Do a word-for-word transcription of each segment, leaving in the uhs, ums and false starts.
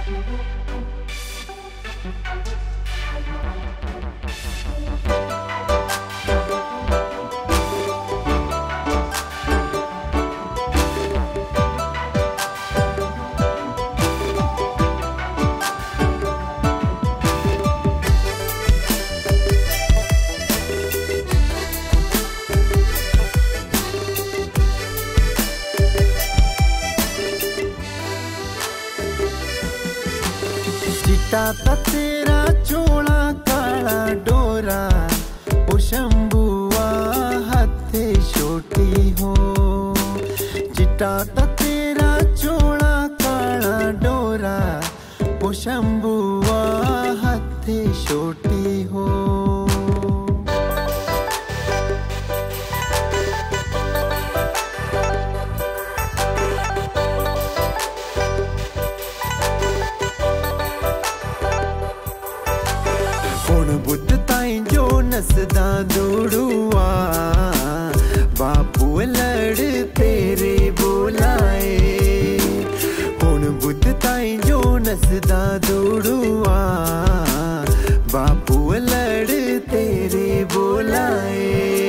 ता तेरा चोला काला डोरा ओ शंभुआ हथे छोटी हो चिट्टा ता तेरा चोला काला डोरा ओ शंभुआ हथे छोटी हो बुद्ध ताई जो नसदा दूड़ुआ बापू लड़ तेरे बोलाए हुण बुद्ध ताई जो नसदा दूड़ुआ बापू लड़ तेरे बोलाए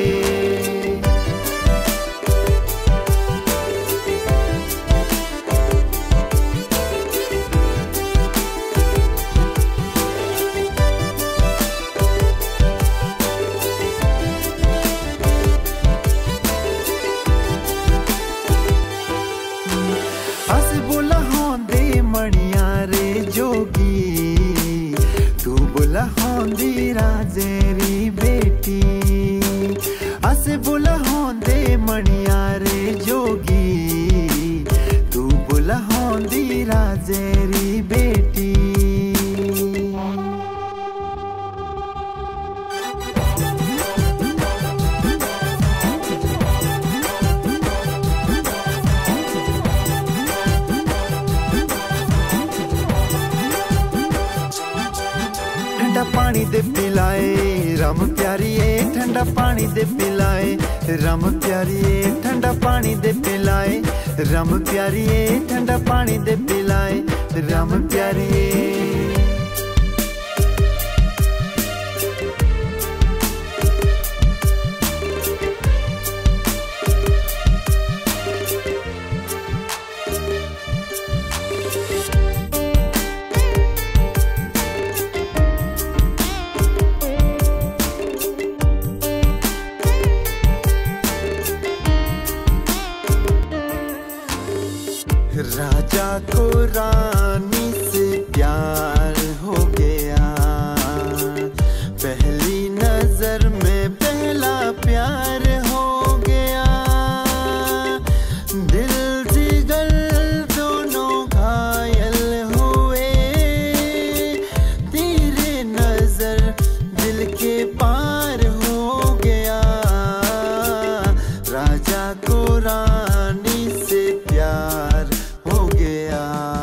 होंदी राजेरी बेटी असे बुला होंदे मणिया रे जोगी तू बुला होंदी राजेरी बेटी पानी दे पिलाए रम प्यारिए ठंडा पानी दे पिलाए रम प्यारिए ठंडा पानी दे पिलाए रम प्यारिए ठंडा पानी दे पिलाए रम प्यारिए राजा को रानी से प्यार हो गया पहली नजर में पहला प्यार हो गया दिल जिगर दोनों घायल हुए तेरे नजर दिल के पार हो गया राजा को रानी से प्यार हो गया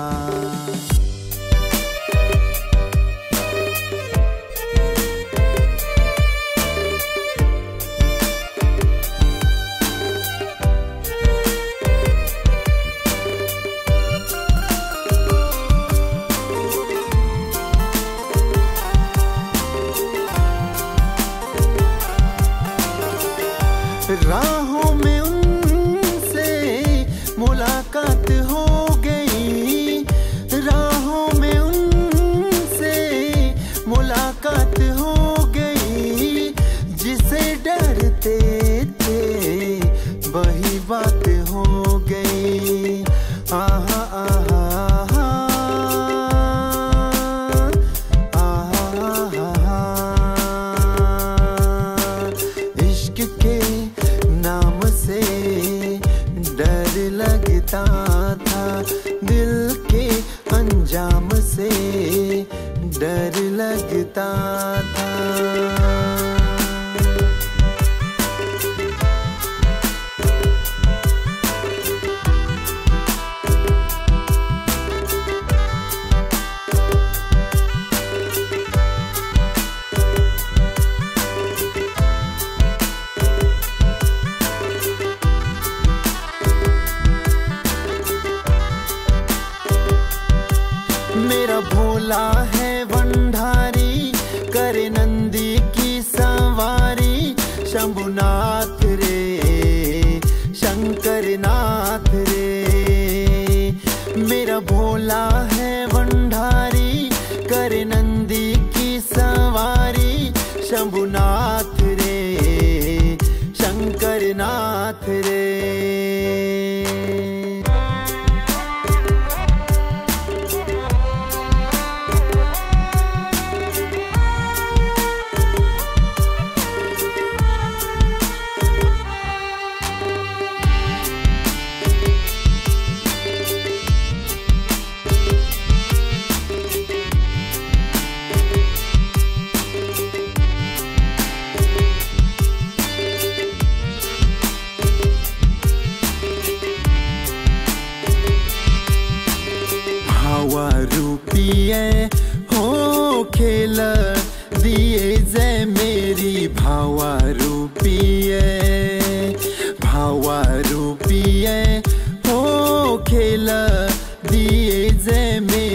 राहों में उनसे मुलाकात हो गई राहों में उनसे मुलाकात हो गई जिसे डरते थे वही बात हो गई आहा आहा आहा इश्क के नाम से डर लगता था दिल के अंजाम से डर लगता था मेरा भोला है भंडारी, करे नंदी की सवारी। शंभुनाथ रे शंकर नाथ रे, मेरा भोला है भंडारी, करे नंदी की सवारी। शंभुनाथ रे शंकर नाथ रे। हो खेल दिए जय मेरी भावा रूपिये, भावा रूपिये हो खेल दिए जय मेरी।